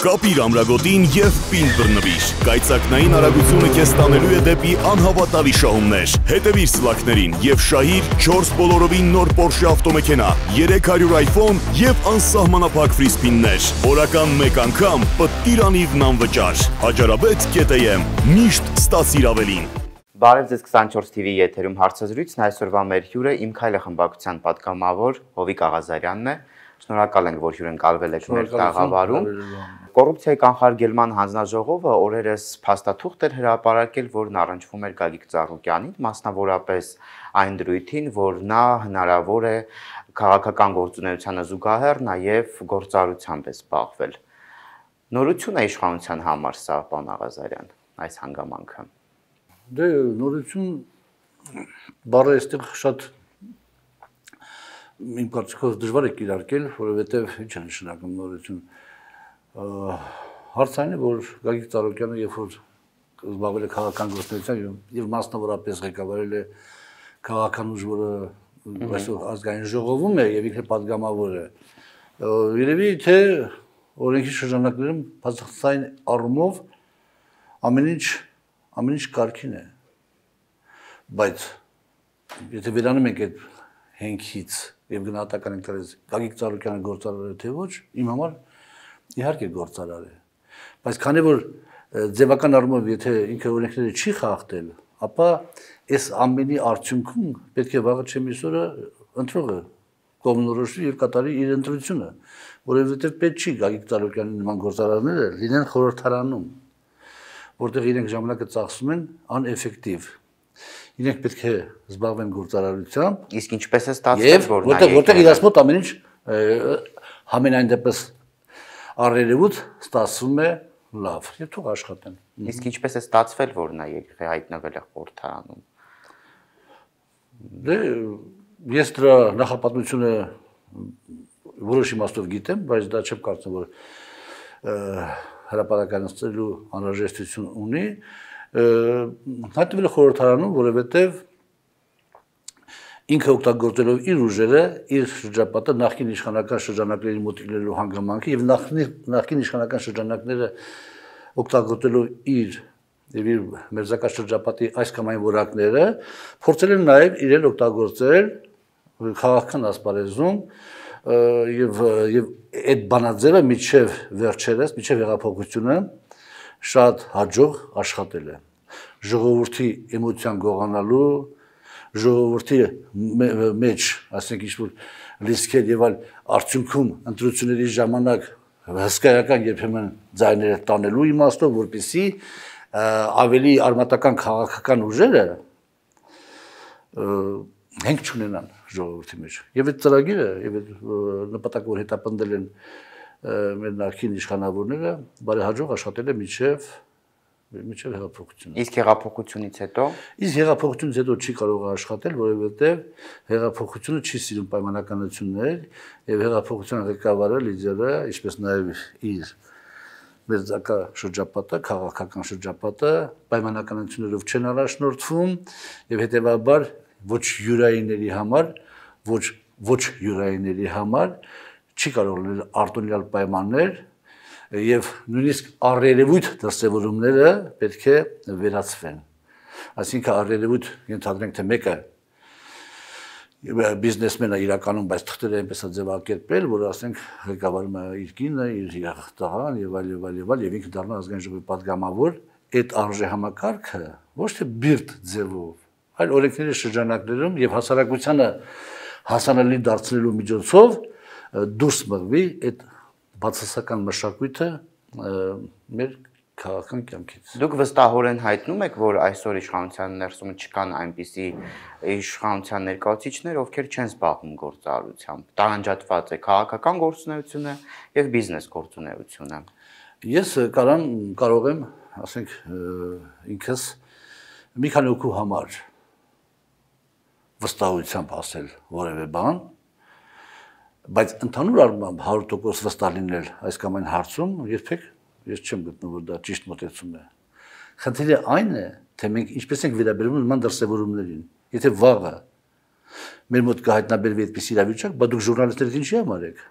Կապիր ամրագոտին և պինդ բռնվիր։ Կայծակնային արագությունը քեզ տանելու է դեպի անհավատալի շահումներ։ Հետևիր սլաքներին և շահիր 4 բոլորովին նոր Porsche ավտոմեքենա, 300 iPhone և անսահմանափակ ֆրիսպիններ։ Օրական մեկ անգամ պտտիր անիվն անվճար։ Հաջարաբետ.am միշտ ստացիր ավելին։ Բարև ձեզ 24 TV եթերում հարցազրույցն այսօրվա մեր հյուրը Իմ քայլը խմբակցության պատգամավոր Հովիկ Աղազարյանն է։ Շնորհակալ ենք, որ հյուրընկալվել եք մեր տաղավարում։ Կոռուպցիայի կանխարգելման հանձնաժողովը օրերս փաստաթուղթ էր հրապարակել, որն առնչվում էր Գագիկ Ծառուկյանին, մասնավորապես այն դրույթին, որ նա հնարավոր է քաղաքական գործունեությանը զուգահեռ նաև գործառությամբ է զբաղվել։ Նորություն է իշխանության համար սա, պարոն Աղազարյան, այս հանգամանքը։ Դե նորություն բառը այստեղ շատ իմ կարծիքով դժվար է կիրարկել, որովհետև ինչ է նշանակում նորություն։ Հարցն այն է, որ Գագիկ Ծառուկյանը երբ որ զբաղվել է քաղաքական գործունեությամբ եւ մասնավորապես ղեկավարել է քաղաքական ուժ, որը այսօր ազգային ժողովում է եւ ինքը պատգամավոր է, երևի թե օրենքի շրջանակներում բացասային առումով ամեն ինչ կարգին է, բայց եթե վերանում ենք այդ հենքից եւ գնահատական ենք տալիս Գագիկ Ծառուկյանը գործարար է թե ոչ, իմ համար իհարկե գործարար է, բայց քանի որ ձևական առումով եթե ինքը օրենքները չի խախտել, ապա այս ամենի արդյունքում պետք է վաղը չէ միսօրը ընտրողը կողմնորոշվի եւ կատարի իր ընտրությունը, որովհետեւ պետք չի Գագիկ Ծառուկյանի նման գործարարները լինեն խորհրդարանում, որտեղ իրենք ժամանակը ծախսում են անէֆեկտիվ։ Իրենք պետք է զբաղվեն գործարարությամբ, իսկ ինչպես է ստացվել, որ որտեղ իրաց մոտ ամեն ինչ համենայն դեպս առերևույթ ստացվում է լավ, եւ թող աշխատեն։ Իսկ ինչպես է ստացվել, որ նա հայտնվել է խորհրդարանում։ Դե ես դրա նախապատմությունը որոշ իմաստով գիտեմ, բայց դա չեմ կարծում, որ հրապարակայնացնելու անհրաժեշտություն ունի, հայտնվել է խորհրդարանում, որովհետև ինքը օգտագործելով իր ուժերը, իր շրջապատը նախկին իշխանական շրջանակների մոտիկներու հանգամանքը եւ նախկին իշխանական շրջանակները օգտագործելով իր եւ իր մերձակա շրջապատի այս կամ այն որակները, փորձել են նաեւ իրեն օգտագործել քաղաքական ասպարեզում եւ այդ բանաձևը միջև վերջերս, միջև հեղափոխությունը շատ հաջող աշխատել է։ Ժողովրդի էմոցիան գողանալու, ժողովրդի մեջ, ասենք ինչ-որ լիսկեր եւ այլ արդյունքում ընտրությունների ժամանակ հսկայական երբեմն ձայները տանելու իմաստով, որպեսզի ավելի արմատական քաղաքական ուժերը հենք չունենան ժողովրդի մեջ։ Եվ այդ ծրագիրը եւ այդ նպատակը, որ հետապնդել են մեր նախկին իշխանավորները, բարեհաջող աշխատել է միջև հեղափոխությունը։ Իսկ հեղափոխությունից հետո։ Իսկ հեղափոխությունից հետո չի կարող աշխատել, որովհետև հեղափոխությունը չի սիրում պայմանականություններ եւ հեղափոխության ղեկավարը, լիդերը, ինչպես նաեւ իր մերձակա շրջապատը, քաղաքական շրջապատը պայմանականություններով չեն առաջնորդվում եւ հետեւաբար ոչ յուրայինների համար, ոչ յուրայինների համար չի կարող լինել արտոնյալ պայմաններ եւ նույնիսկ առերևույթ դրսևորումները պետք է վերացվեն։ Այսինքն առերևույթ ենթադրենք թե մեկը բիզնեսմենը իրականում, բայց թղթերը այնպես է ձևակերպել, որ ասենք ղեկավարում է իր կինը, իր տղան եւ այլ եւ ինքը դառնա ազգային ժողովի պատգամավոր, այդ արժեհամակարգը ոչ թե բիրտ ձևով, այլ օրենքների շրջանակներում եւ հասարակությանը հասանելի դարձնելու միջոցով դուրս մղվի այդ բացասական մշակույթը մեր քաղաքական կյանքից։ Դուք վստահորեն հայտնում եք, որ այսօր իշխանության ներսում չկան այնպիսի իշխանության ներկայացուցիչներ, ովքեր չեն զբաղվում գործարարությամբ։ Տարանջատված է քաղաքական գործունեությունը եւ բիզնես գործունեությունը։ Ես կարող եմ, ասենք, ինքս մի քանի օգու համար վստահությամբ ասել որևէ բան, բայց ընդհանուր առմամբ 100% վստահ լինել այս կամ այն հարցում երբեք ես չեմ գտնում, որ դա ճիշտ մոտեցում է։ Խնդիրը այն է, թե մենք ինչպես ենք վերաբերվում նման դրսևորումներին։ Եթե վաղը մեր մոտ կհայտնաբերվի այդպես իրավիճակ, բա դուք ժուրնալիստներդ ինչի համար եք։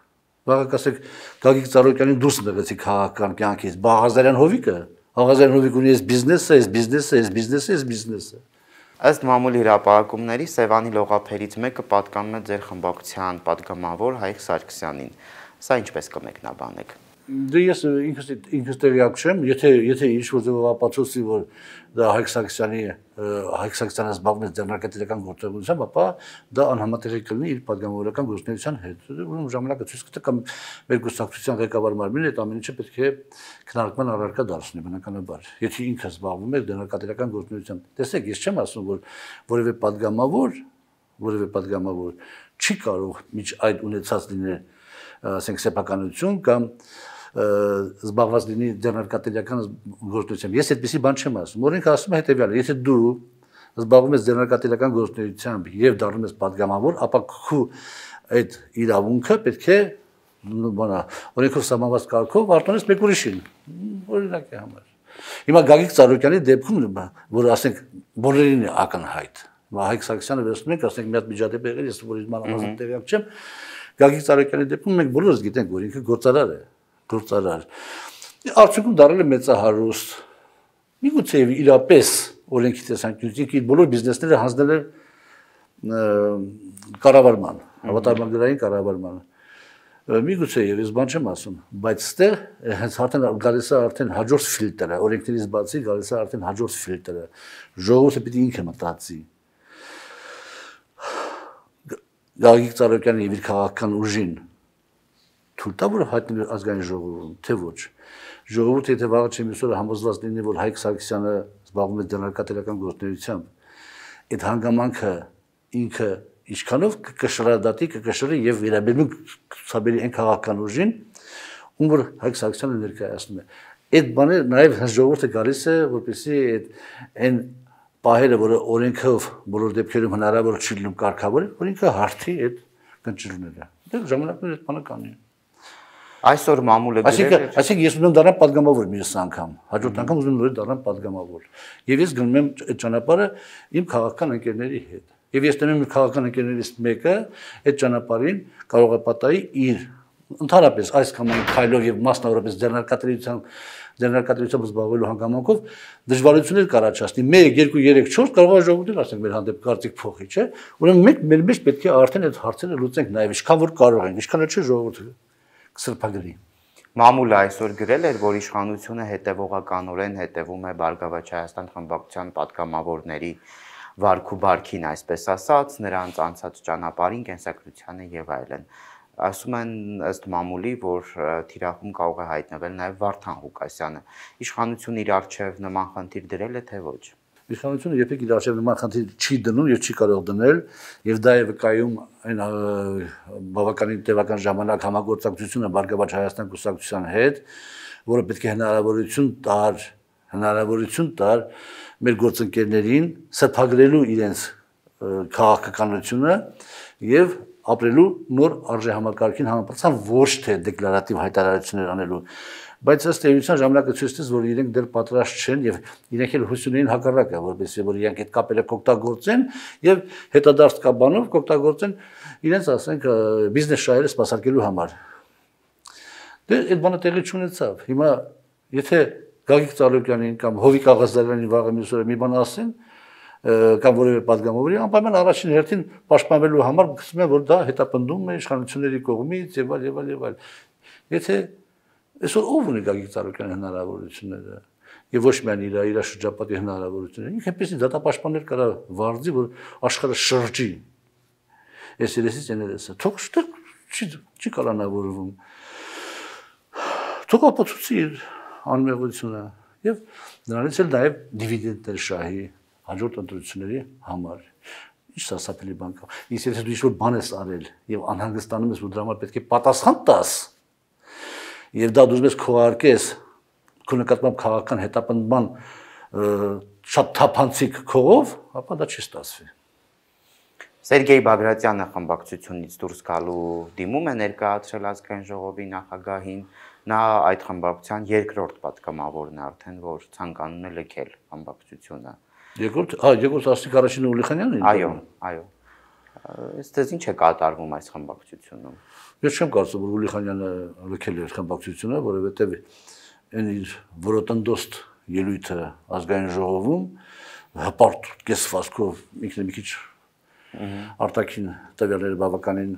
Վաղը կասեք Գագիկ Ծառուկյանին դուրս մղեցի քաղաքական կյանքից, Ղազարյան Հովիկը, Ղազարյան Հովիկը ունի այս բիզնեսը։ Ըստ մամուլի հրապարակումների Սևանի լողափերից մեկը պատկանում է ձեր խմբակցության падգամավոր Հայկ Սարգսյանին։ Սա ինչպես կմեկնաբանեք։ Դե ես ինքս տեղյակ չեմ, եթե ինչ-որ ձևով ապացուցի, որ դա Հայկ Սարգսյանը զբաղվում է ձեռնարկատիրական գործունեությամբ, ապա դա անհամատեղի կլինի իր падգամավորական գործունեության հետ։ Ուրեմն ժամանակը ցույց կտա կամ մեր կուսակցության ղեկավար մարմինը այդ ամեն ինչը պետք է քննարկման առարկա դարձնի բնականաբար։ Եթե ինքը զբաղվում է ձեռնարկատիրական գործունեությամբ, տեսեք, ես չեմ ասում, որ որևէ падգամավոր չի կարող միջ այդ ունեցած լինել, ասենք սեփականություն կամ զբաղված լինի ձեռնարկատիրական գործունեությամբ։ Ես այդպեսի բան չեմ ասում։ Օրենքը ասում է հետևյալը. եթե դու զբաղվում ես ձեռնարկատիրական գործունեությամբ եւ դառնում ես падգամավոր, ապա քու այդ իրավունքը պետք է օրենքով սահմանված կարգով արտոնես մեկ ուրիշին։ Օրինակի համար։ Հիմա Գագիկ Ծառուկյանի դեպքում, որ ասենք բոլորին է ակնհայտ։ Հայկ Սարգսյանը վերցնում ենք, ասենք մի հատ միջադեպ եղել, ես որ մանրամասն տեղյակ չեմ։ Գագիկ Ծառուկյանի դեպքում մենք բոլորս գիտենք, որ ինքը գործարար է, գործարար։ Արդյունքում դառել է մեծահարուստ։ Միգուցե իրապես օրենքի տեսանկյունից իր բոլոր բիզնեսները հանձնել է կառավարման, հավատարմագրային կառավարման։ Միգուցե ես բան չեմ ասում, բայց ստեղ հենց արդեն գալիս է արդեն հաջորդ ֆիլտրը, օրենքներից բացի գալիս է արդեն հաջորդ ֆիլտրը։ Ժողովուրդը պիտի ինքը մտածի։ Գագիկ Ծառուկյանը եւ իր քաղաքական ուժին թույլ տա, որ հայտնի ազգային ժողովում, թե ոչ։ Ժողովուրդը եթե վաղը չեմիսորը համոզված լինի, որ Հայկ Սարգսյանը զբաղվում է ձեռնարկատիրական գործունեությամբ, այդ հանգամանքը ինքը ինչքանով կկշռի եւ վերաբերում ցաբերի այն քաղաքական ուժին, ում որ Հայկ Սարգսյանը ներկայացնում է։ Այդ բանը նաեւ ժողովուրդը գալիս է, որպեսզի այն պահերը, որը օրենքով բոլոր դեպքերում հնարավոր չի լինում կարգավորել, որ ինքը հարթի այդ կնճիռները։ Դե ժամանակներ այդ բանը կանի։ Այսօր մամուլը գրել է։ Այսինքն ես ուզում դառնամ падգամավոր մյուս անգամ, հաջորդ անգամ ուզում նորից դառնամ падգամավոր։ Եվ ես գնում եմ այդ ճանապարհը իմ քաղաքական ընկերների հետ։ Եվ ես տենում եմ քաղաքական ընկերներից մեկը այդ ճանապարհին կարող է պատահի իր ընդհանրապես այս կամ այն քայլով եւ մասնավորապես ձեռնարկատիրությամբ զբաղվելու հանգամանքով դժվարություններ կառաջացնի 1, 2, 3, 4 կարող է ժողովուրդին ասենք մեր հանդեպ կարծիք փոխի, չէ՞։ Ուրեմն մենք մեր մեջ պետք է արդեն այդ հարցերը լուծենք նաեւ ինչքան որ կարող ենք, ինչքան էլ չէ ժողովուրդը կսրբագրի։ Մամուլը այսօր գրել էր, որ իշխանությունը հետևողականորեն հետևում է Բարգավաճ Հայաստան խմբակցության падգամավորների վարքու բարքին, այսպես ասած, նրանց անցած ճանապարհին, կենսագրությանը եւ այլն։ Ասում են ըստ մամուլի, որ թիրախում կարող է հայտնվել նաև Վարդան Ղուկասյանը։ Իշխանությունը իր արչև նման խնդիր դրել է թե ոչ։ Իշխանությունը երբեք իր արչև նման խնդիր չի դնում եւ չի կարող դնել, եւ դա է վկայում այն բավականին տևական ժամանակ համագործակցությունը Բարգավաճ Հայաստան կուսակցության հետ, որը պետք է հնարավորություն տար մեր գործընկերներին սրբագրելու իրենց քաղաքականությունը եւ ապրելու նոր արժեհամակարգին համապատասխան ոչ թե դեկլարատիվ հայտարարություններ անելու, բայց ըստ էության ժամանակը ցույց տվեց, որ իրենք դեռ պատրաստ չեն եւ իրենք էլ հույս ունեն հակառակը, որպեսզի որ իրենք այդ կապերը կօգտագործեն եւ հետադարձ կապանով կօգտագործեն իրենց, ասենք, բիզնես շահերը սպասարկելու համար։ Դե այդ բանը տեղի չունեցավ։ Հիմա եթե Գագիկ Ծառուկյանին կամ Հովիկ Ղազարյանին վաղը մյուս օրը մի բան ասեն, կամ որևէ падգամավորի անպայման առաջին հերթին պաշտպանվելու համար գցում են, որ դա հետապնդում է իշխանությունների կողմից եւ այլ։ Եթե այսօր ով ունի Գագիկ Ծառուկյանի հնարավորությունները եւ ոչ միայն իր շրջապատի հնարավորությունները, ինքը այնպեսի դատապաշտպաններ կարա վարձի, որ աշխարհը շրջի։ Այս երեսից եներեսը թող շտեղ չի կալանավորվում։ Թող ապացուցի իր անմեղությունը եւ դրանից էլ նաեւ դիվիդենտներ շահի հաջորդ ընտրությունների համար։ Ինչ սասափելի բան կա։ Իսկ եթե դու ինչ-որ բան ես արել եւ անհանգստանում ես, որ դրա համար պետք է պատասխան տաս, եւ դա դու ուզում ես քողարկես քո նկատմամբ քաղաքական հետապնդման շատ թափանցիկ քողով, ապա դա չի ստացվի։ Սերգեյ Բագրատյանը խմբակցությունից դուրս գալու դիմում է ներկայացրել ազգային ժողովի նախագահին, նա այդ խմբակցության երկրորդ պատգամավորն է արդեն, որ ցանկանում է լքել խմբակցությունը։ Երկրորդ Աստղիկ Արաշինը Ուլիխանյանն է։ Այո։ Այստեղ ինչ է կատարվում այս խմբակցությունում։ Ես չեմ կարծում, որ Ուլիխանյանը լքել էր խմբակցությունը, որովհետև այն իր որոտնդոստ ելույթը ազգային ժողովում հպարտ կեսվածքով ինքն մի քիչ արտաքին տվյալները բավականին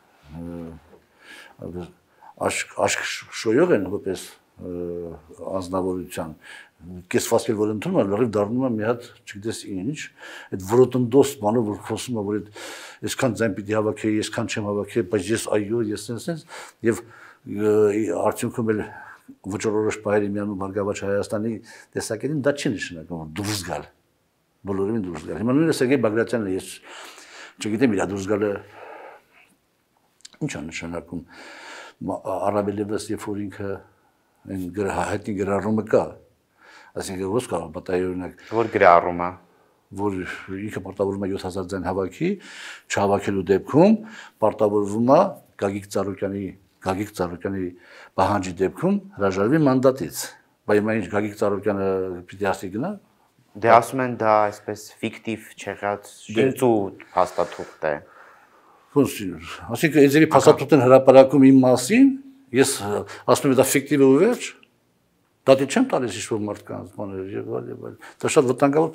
աշկ շոյող են որպես անձնավորության կեսվածքել որ ընդունում է լրիվ դառնում է մի հատ չգիտես ինչ այդ որոտնդոս բանը որ խոսում է որ այսքան ձայն պիտի հավաքեի այսքան չեմ հավաքել բայց ես այո ես sense եւ արդյունքում էլ վճռորոշ բայերի միանում Բարգավաճ Հայաստանի տեսակետին դա չի նշանակում որ դուրս գալ բոլորին դուրս գալ հիմա նույնիսկ Սերգեյ Բագրատյանը ես չգիտեմ իր դուրս գալը ինչ է նշանակում առավելևս երբ որ ինքը այն հայտնի գրառումը կա այսինքն ո՞ս կարող բատայորինակ որ գրառումը որ ինքը պարտավորվում է 7000 ձայն հավաքի չհավաքելու դեպքում պարտավորվում է Գագիկ Ծառուկյանի պահանջի դեպքում հրաժարվի մանդատից բայց հիմա ինչ Գագիկ Ծառուկյանը պիտի ասի գնա դե ասում են դա այսպես ֆիկտիվ չեղած շինծու փաստաթուղթ է ասինքն էջերի փաստաթուղթն հրապարակում իմ մասին ես ասում եմ դա ֆիկտիվ է ու վերջ դատի չեմ տալիս ինչ-որ մարդկանց բաներ եւ այլ դա շատ վտանգավոր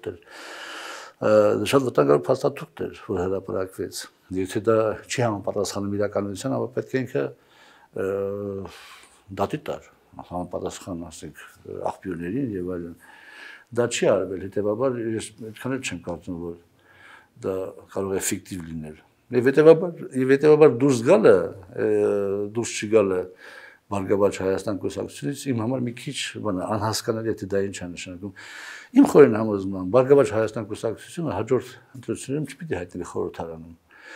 փաստաթուղթ էր որ հրապարակվեց եթե դա չի համապատասխանում իրականությանը ապա պետք է ինքը դատի տար համապատասխան ասենք աղբյուրներին եւ այլն դա չի արվել հետեւաբար ես այդքան էլ չեմ կարծում որ դա կարող է ֆիկտիվ լինել եւ հետեւաբար դուրս չգալը Բարգավաճ Հայաստան կուսակցությունից իմ համար մի քիչ բան անհասկանալի է թե դա ինչ է նշանակում իմ խորին համոզման Բարգավաճ Հայաստան կուսակցությունը հաջորդ ընտրություններում չպիտի հայտնվի խորհրդարանում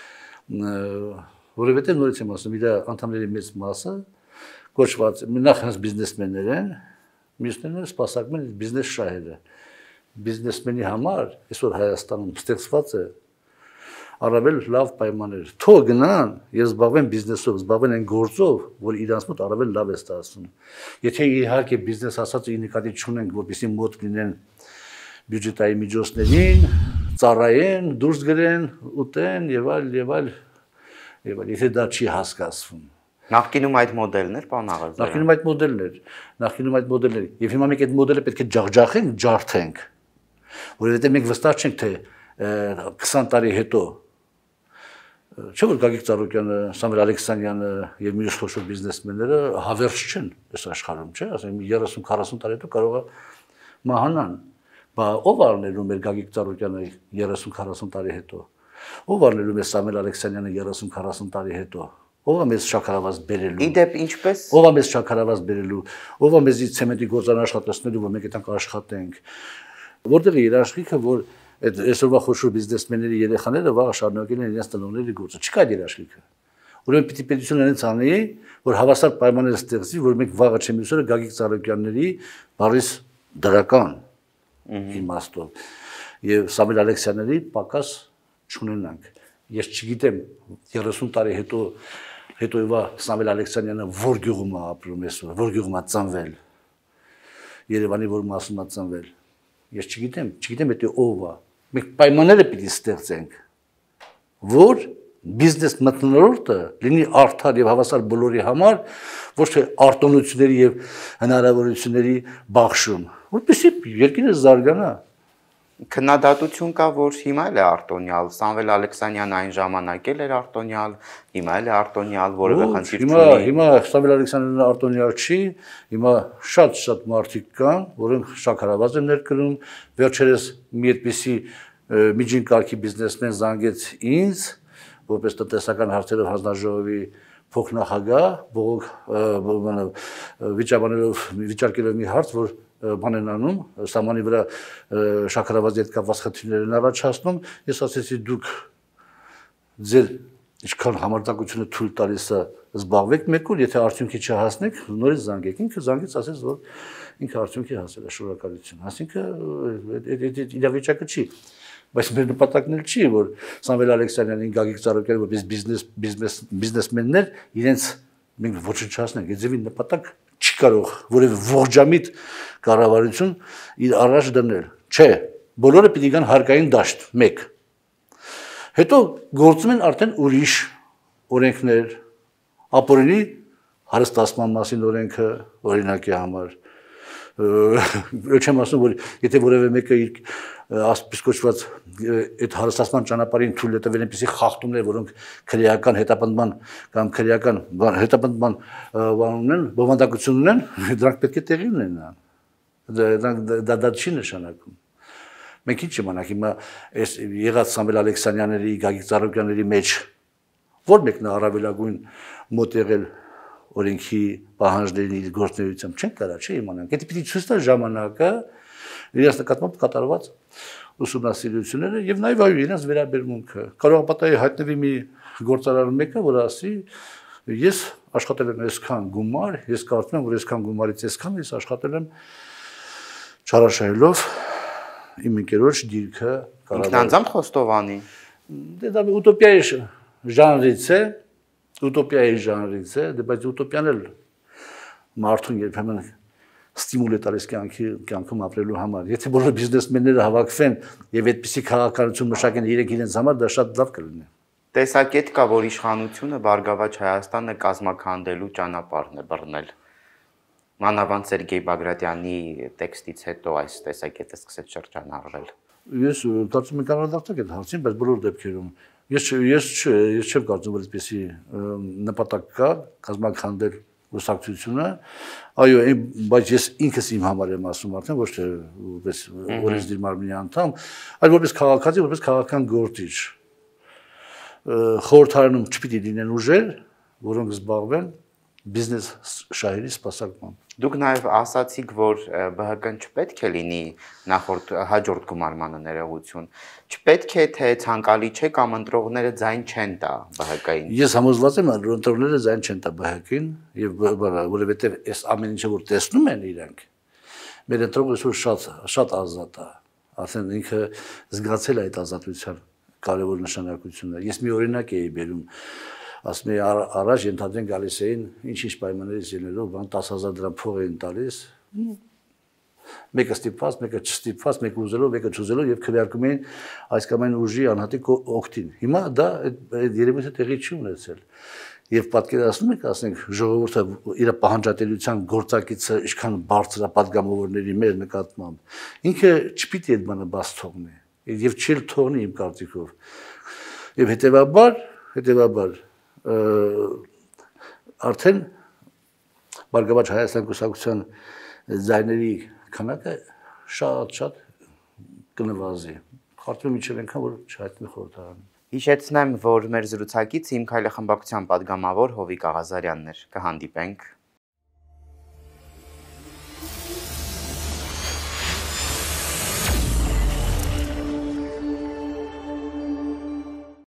որովհետեւ նորից եմ ասում իր անդամների մեծ մասը կոչված նախ հենց բիզնեսմեններ են մյուսներն սպասարկում են բիզնես շահերը բիզնեսմենի համար այսօր Հայաստանում ստեղծված է առավել լավ պայմաններ թող գնան եւ զբաղվեն բիզնեսով զբաղվեն այն գործով որ իրանց մոտ առավել լավ է ստացվում եթե իհարկե բիզնես ասածը նկատի չունենք որպեսզի մոտ լինեն բյուջետային միջոցներին ծառայեն դուրս գրեն ուտեն եւ այլ եթե դա չի հասկացվում Նախկինում այդ մոդելն էր, պարոն Աղազարյան։ Նախկինում այդ մոդելներ։ Եվ հիմա մենք այդ մոդելը պետք է ջախջախենք, ջարդենք, որովհետև մենք վստահ չենք, թե 20 տարի հետո չէ՞ որ Գագիկ Ծառուկյանը, Սամվել Ալեքսանյանը եւ մյուս խոշոր բիզնեսմենները հավերժ չեն այս աշխարհում, չէ՞, ասեմ 30-40 տարի հետո կարող է մահանան։ Բա ով առնելու մեր Գագիկ Ծառուկյանը 30-40 տարի հետո։ Ով առնելու մեր Սամվել Ալեքսանյանը 30-40 տարի հետո։ Ով է մեզ շաքարավազ բերելու։ Իդեպ ինչպես։ Ով է մեզ շաքարավազ բերելու։ Ով է մեզի ցեմենտի գործարան աշխատեցնելու, որ մենք այդտեղ աշխատենք։ Որտեղ է երաշխիքը, որ այդ այսօրվա խոշոր բիզնեսմենների երեխաները վաղ շարունակել են իրենց տնօրենների գործը։ Չկա երաշխիքը։ Ուրեմն պիտի պետությունը այնց անի, որ հավասար պայմաններ ստեղծի, որ մենք վաղը չեմիսորը Գագիկ Ծառուկյանների բարիս դրական իմաստով եւ Սամվել Ալեքսյանների պակաս չունենանք։ Ես չգիտեմ 30 տարի հետոյվա Սամվել Ալեքսանյանը որ գյուղում է ապրում այսօր, որ գյուղում է ծնվել։ Երևանի որ մասում է ծնվել։ Ես չգիտեմ դա ով է։ Մենք պայմանները պիտի ստեղծենք, որ բիզնես մթնոլորտը լինի արդար եւ հավասար բոլորի համար, ոչ թե արտոնությունների եւ հնարավորությունների բաշխում, որպեսզի երկիրը զարգանա։ Քննադատություն կա, որ հիմա էլ է արտոնյալ, Սամվել Ալեքսանյանն այն ժամանակ էլ էր արտոնյալ, հիմա էլ է արտոնյալ, որևէ խնդիր չունի։ Հիմա Սամվել Ալեքսանյանն արտոնյալ չի, հիմա շատ մարդիկ կան, որոնք շաքարավազ են ներկրում, վերջերս մի այդպիսի միջին կարգի բիզնեսմեն զանգեց ինձ, որպես տնտեսական հարցերով հանձնաժողովի փոխնախագահ, վիճարկելով մի հարց, որ բան են անում, սահմանի վրա շաքարավազի հետ կապված խնդիրներ են առաջացնում, ես ասեցի դուք ձեր ինչքան համարտակությունը թույլ տալիս է զբաղվեք մեկ օր, եթե արդյունքի չհասնեք, նորից զանգեք, ինքը զանգեց, ասեց, որ ինքը արդյունքի հասել է, շնորհակալություն, այսինքն իրավիճակը չի, բայց մեր նպատակն էլ չի, որ Սամվել Ալեքսանյանին, Գագիկ Ծառուկյանին, որպես բիզնեսմեններ իրենց մենք ոչնչացնենք, այդ ձևի նպատակ չի կարող որևէ ողջամիտ կառավարություն իր առաջ դնել։ Չէ, բոլորը պիտի գան հարկային դաշտ, մեկ։ Հետո գործում են արդեն ուրիշ օրենքներ, ապօրինի հարստացման մասին օրենքը օրինակի համար չեմ ասում որ եթե որևէ մեկը իր ասպես կոչված այդ հարստացման ճանապարհին թույլ է տվել այնպիսի խախտումներ որոնք քրեական հետապնդման կամ քրեական հետապնդման բանումն բովանդակություն ունեն դրանք պետք է տեղի ունենան դա չի նշանակում մենք ինչ իմանանք հիմա այս եղած Սամվել Ալեքսանյանների Գագիկ Ծառուկյանների մեջ որ մեկն է առավելագույն մոտ եղել օրենքի պահանջների գործունեությամբ չեն կարա չի իմանանք դա պիտի ցույց տա ժամանակը իրենց նկատմամբ կատարված ուսումնասիրությունները եւ նաեւ այո իրենց վերաբերմունքը կարող է պատահի հայտնվի մի գործարար մեկը որ ասի ես աշխատել եմ այսքան գումար ես կարծում եմ որ այսքան գումարից այսքան ես աշխատել եմ չարաշահելով իմ ընկերոջ դիրքը ինքնանձամբ խոստովանի դա ուտոպիայի ժանրից է ուտոպիայի ժանրից է բայց ուտոպիան էլ մարդուն երբեմն ստիմուլ է տալիս կյանքում ապրելու համար եթե բոլոր բիզնեսմենները հավաքվեն եւ այդպիսի քաղաքականություն մշակեն իրենց համար դա շատ լավ կլինի տեսակետ կա որ իշխանությունը Բարգավաճ Հայաստանը կազմաքանդելու ճանապարհն է բռնել մանավանդ Սերգեյ Բագրատյանի տեքստից հետո այս տեսակետը սկսեց շրջանառվել ես կարծում եմ կանադարձակ այդ հարցին բայց բոլոր դեպքերում ես չեմ կարծում որ այսպեսի նպատակ կա կազմաքանդել ուսակցությունը այո բայց ես ինքս իմ համար եմ ասում արդեն ոչ թե որպես օրենսդիր մարմնի անդամ այլ որպես քաղաքացի որպես քաղաքական գործիչ խորհրդարանում չպիտի լինեն ուժեր որոնք զբաղվեն բիզնես շահերի սպասարկմամբ Դուք նաև ասացիք, որ ԲՀԿ-ն չպետք է լինի նախորդ հաջորդ գումարմանը ներողություն։ Չպետք է թե ցանկալի չէ կամ ընտրողները ձայն չեն տա ԲՀԿ-ին։ Ես համոզված եմ, որ ընտրողները ձայն չեն տա ԲՀԿ-ին եւ որովհետեւ այս ամեն ինչը որ տեսնում են իրենք, մեր ընտրողը շատ ազատ է, ասեն ինքը զգացել է այդ ազատության կարևոր նշանակությունը։ Ես մի օրինակ էի բերում ասում եմ առաջ ընդհանրեն գալիս էին ինչ-ինչ պայմաններից ելնելով բան 10000 դրամ փող էին տալիս մեկը ստիպված, մեկը չստիպված, մեկը ուզելով, մեկը չուզելով եւ քվեարկում էին այս կամ այն ուժի անհատիկ օգտին։ Հիմա դա այդ երևույթը տեղի չի ունեցել։ Եվ պատկերացնում եք, ասենք, ժողովուրդը իր պահանջատիրության գործակիցը ինչքան բարձր է падգամավորների մեր նկատմամբ։ Ինքը չպիտի այդ բանը բաց թողնի եւ չի թողնի իմ կարծիքով։ Եվ հետեւաբար արդեն Բարգավաճ Հայաստան կուսակցության ձայների քանակը շատ կնվազի։ Կարծում եմ մինչև այնքան որ չհայտնվի խորհրդարանում։ Հիշեցնեմ, որ մեր զրուցակից Իմ Քայլը խմբակցության պատգամավոր Հովիկ Աղազարյանն էր։ Կհանդիպենք